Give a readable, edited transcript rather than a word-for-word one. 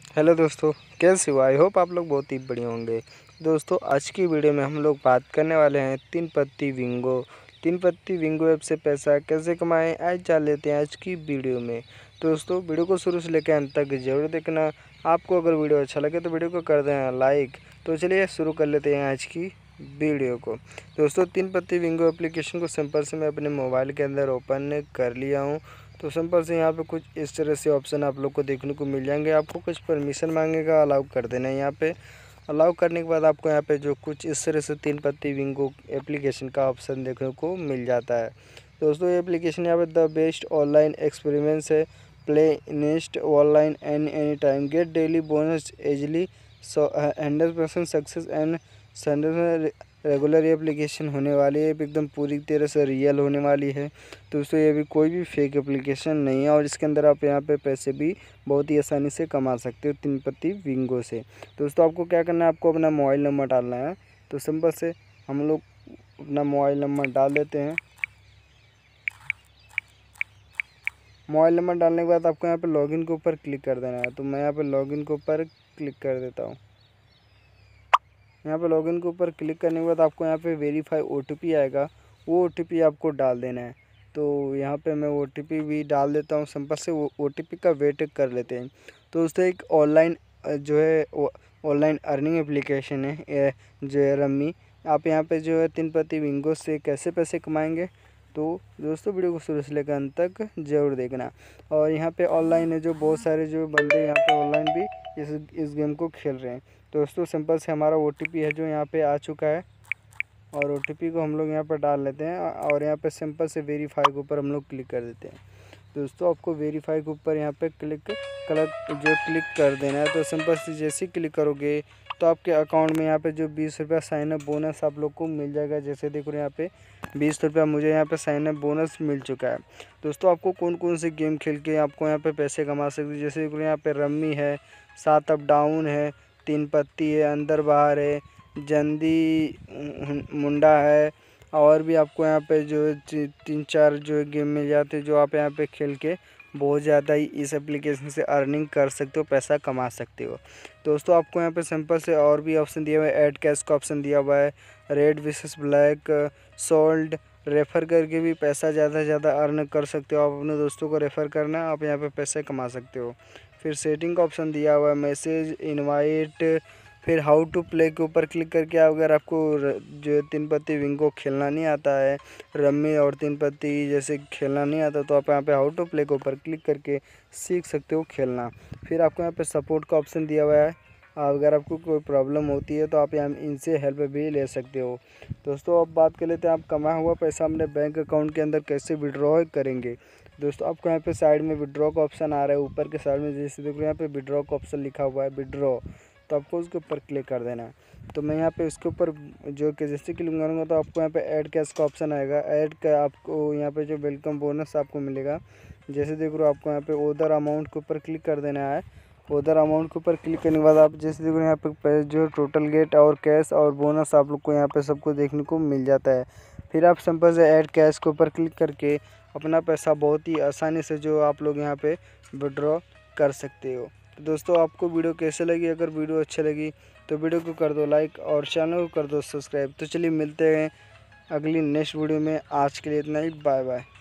Hello दोस्तों, कैसे हो? आई होप आप लोग बहुत ही बढ़िया होंगे। दोस्तों, आज की वीडियो में हम लोग बात करने वाले हैं तीन पत्ती विंगो। तीन पत्ती विंगो ऐप से पैसा कैसे कमाएं, आज जान लेते हैं आज की वीडियो में। दोस्तों, वीडियो को शुरू से लेकर अंत तक जरूर देखना। आपको अगर वीडियो अच्छा लगे तो वीडियो को कर देना लाइक। तो चलिए शुरू कर लेते हैं आज की वीडियो को। दोस्तों, तीन पत्ती विंगो एप्लीकेशन को सिंपल से मैं अपने मोबाइल के अंदर ओपन कर लिया हूँ। तो सिंपल से यहाँ पे कुछ इस तरह से ऑप्शन आप लोग को देखने को मिल जाएंगे। आपको कुछ परमिशन मांगेगा, अलाउ कर देना है। यहाँ पे अलाउ करने के बाद आपको यहाँ पे जो कुछ इस तरह से तीन पत्ती विंगो एप्लीकेशन का ऑप्शन देखने को मिल जाता है। दोस्तों, ये एप्लीकेशन यहाँ पे द बेस्ट ऑनलाइन एक्सपेरिमेंट्स है। Play honest online any time, get daily bonus easily 100% success and Sunday regular application होने वाली है। एकदम पूरी तरह से रियल होने वाली है। दोस्तों, ये भी कोई भी फेक एप्लीकेशन नहीं है और इसके अंदर आप यहाँ पे पैसे भी बहुत ही आसानी से कमा सकते हो तीन पत्ती विंगो से। दोस्तों, आपको क्या करना है, आपको अपना मोबाइल नंबर डालना है। तो सिंपल से हम लोग अपना मोबाइल नंबर डाल देते हैं। मोबाइल नंबर डालने के बाद आपको यहाँ पे लॉगिन के ऊपर क्लिक कर देना है। तो मैं यहाँ पे लॉगिन के ऊपर क्लिक कर देता हूँ। यहाँ पे लॉगिन के ऊपर क्लिक करने के बाद आपको यहाँ पे वेरीफाई OTP आएगा, वो OTP आपको डाल देना है। तो यहाँ पे मैं OTP भी डाल देता हूँ। सिंपल से वो OTP का वेट कर लेते हैं। तो दोस्तों, एक ऑनलाइन जो है ऑनलाइन अर्निंग एप्लीकेशन है जो है रम्मी। आप यहाँ पे जो है तीन पत्ती विंगो से कैसे पैसे कमाएंगे, तो दोस्तों वीडियो को शुरू से लेकर अंत तक ज़रूर देखना। और यहाँ पे ऑनलाइन है जो बहुत सारे जो बंदे यहाँ पे ऑनलाइन भी इस गेम को खेल रहे हैं। दोस्तों, सिंपल से हमारा OTP है जो यहाँ पे आ चुका है और OTP को हम लोग यहाँ पर डाल लेते हैं और यहाँ पे सिंपल से वेरीफाई के ऊपर हम लोग क्लिक कर देते हैं। दोस्तों, आपको वेरीफाई के ऊपर यहाँ पे क्लिक कर देना है। तो सिंपल से जैसे ही क्लिक करोगे तो आपके अकाउंट में यहाँ पे जो 20 रुपया साइन अप बोनस आप लोग को मिल जाएगा। जैसे देखो यहाँ पे 20 रुपया मुझे यहाँ पे साइन अप बोनस मिल चुका है। दोस्तों, आपको कौन कौन से गेम खेल के आपको यहाँ पे पैसे कमा सकते हो, जैसे देखो यहाँ पे रम्मी है, 7 अप डाउन है, तीन पत्ती है, अंदर बाहर है, जंदी मुंडा है, और भी आपको यहाँ पे जो 3-4 जो गेम मिल जाते हैं जो आप यहाँ पे खेल के बहुत ज़्यादा ही इस एप्लीकेशन से अर्निंग कर सकते हो, पैसा कमा सकते हो। दोस्तों, आपको यहाँ पे सिंपल से और भी ऑप्शन दिया हुआ है। ऐड कैश का ऑप्शन दिया हुआ है, red versus black, sold, refer करके भी पैसा ज़्यादा से ज़्यादा अर्न कर सकते हो। आप अपने दोस्तों को रेफ़र करना, आप यहाँ पे पैसे कमा सकते हो। फिर सेटिंग का ऑप्शन दिया हुआ है, मैसेज, इनवाइट, फिर हाउ टू प्ले के ऊपर क्लिक करके अगर आपको जो तीन पत्ती विंगो खेलना नहीं आता है, रम्मी और तीन पत्ती जैसे खेलना नहीं आता, तो आप यहाँ पे हाउ टू प्ले के ऊपर क्लिक करके सीख सकते हो खेलना। फिर आपको यहाँ पे सपोर्ट का ऑप्शन दिया हुआ है, अगर आपको कोई प्रॉब्लम होती है तो आप यहाँ इनसे हेल्प भी ले सकते हो। दोस्तों, अब बात कर लेते हैं आप कमाया हुआ पैसा अपने बैंक अकाउंट के अंदर कैसे विड्रॉ करेंगे। दोस्तों, आपको यहाँ पे साइड में विड्रॉ का ऑप्शन आ रहा है, ऊपर के साइड में जैसे देखो यहाँ पे विड्रॉ का ऑप्शन लिखा हुआ है विड्रॉ, तो आपको उसके ऊपर क्लिक कर देना है। तो मैं यहाँ पे उसके ऊपर जो कि जैसे क्लिक करूँगा तो आपको यहाँ पे ऐड कैश का ऑप्शन आएगा। ऐड का आपको यहाँ पे जो वेलकम बोनस आपको मिलेगा, जैसे देख रहे हो आपको यहाँ पे ओदर अमाउंट के ऊपर क्लिक कर देना है। ओदर अमाउंट के ऊपर क्लिक करने के बाद आप जैसे देखो यहाँ पे जो टोटल गेट और कैश और बोनस आप लोग को यहाँ पे सबको देखने को मिल जाता है। फिर आप सिंपल से ऐड कैश के ऊपर क्लिक करके अपना पैसा बहुत ही आसानी से जो आप लोग यहाँ पे विड्रॉ कर सकते हो। तो दोस्तों, आपको वीडियो कैसे लगी, अगर वीडियो अच्छी लगी तो वीडियो को कर दो लाइक और चैनल को कर दो सब्सक्राइब। तो चलिए मिलते हैं अगली नेक्स्ट वीडियो में। आज के लिए इतना ही, बाय बाय।